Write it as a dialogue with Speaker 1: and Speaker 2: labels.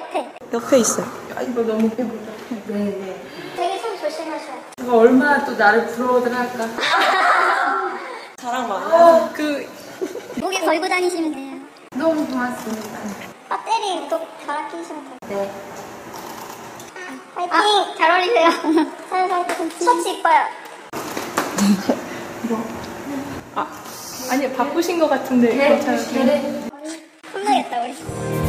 Speaker 1: 옆에 있어요.
Speaker 2: 아, 이거 너무 배부르다. 네네.
Speaker 3: 되게 손 조심하셔야 돼요.
Speaker 2: 누가 얼마나 또 나를 부러워들 할까.
Speaker 1: 자랑 많아요.
Speaker 3: 목에 걸고 다니시면 돼요.
Speaker 2: 너무 고맙습니다.
Speaker 3: 배터리 또 갈아 끼시면 돼요.
Speaker 2: 네.
Speaker 3: 화이팅! 잘 어울리세요. 셔츠 이뻐요.
Speaker 2: 아니, 바쁘신 것 같은데. 괜찮으세요?
Speaker 3: 혼나겠다, 우리.